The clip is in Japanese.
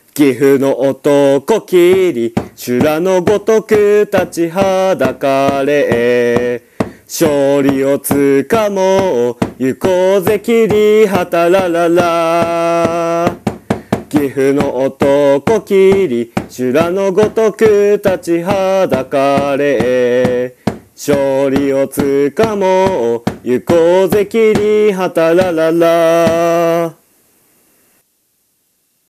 岐阜の男切り、修羅のごとく立ちはだかれ。勝利をつかもう、行こうぜ切りはたららら。岐阜の男切り、修羅のごとく立ちはだかれ。勝利をつかもう、行こうぜ切りはたららら。